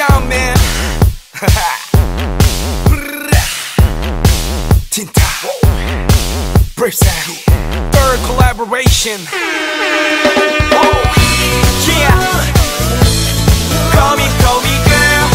man. Tinta, Brave Sound, third collaboration. Yeah, call me girl.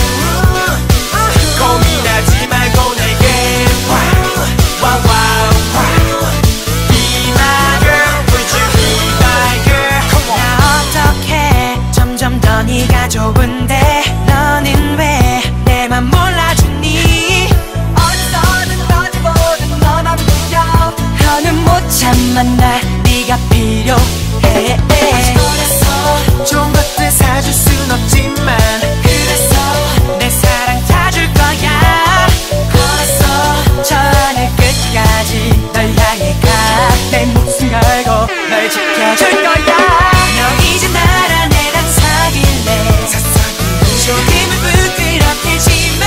고민하지 말고 내게 wow, wow. Be my girl, would you be my girl? Come on. 나 어떡해 점점 더 네가 좋은데 너는 왜 내 맘 몰라주니 어디서든 어디보든 너만 보여 더는 못 참아 날 네가 필요해 그래서 좋은 것들 사줄 순 없지만 그래서 내 사랑 다 줄 거야 걸었어 저 하늘 끝까지 널 향해 가 내 목숨 걸고 널 지켜줄 거야 너 이제 나랑 내랑 사귈래 조금은 부끄럽겠지만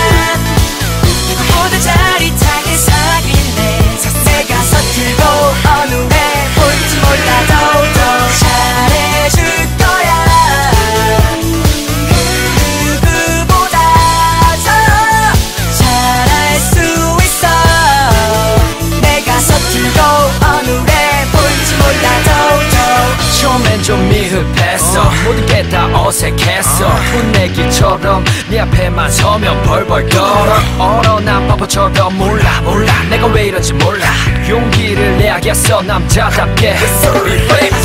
누구보다 짜릿하게 사귈래 내가 서툴고 어느새 볼지 몰라도 더 잘해줄 거야 누구보다 더 잘할 수 있어 내가 서툴고 어느새 볼지 몰라도 더 처음엔 좀 미흡했어 모든 게 다 어색했어 분내기처럼 네 앞에만 서면 벌벌 떨어 얼어 난 바보처럼 몰라 내가 왜 이런지 몰라 용기를 내야겠어 남자답게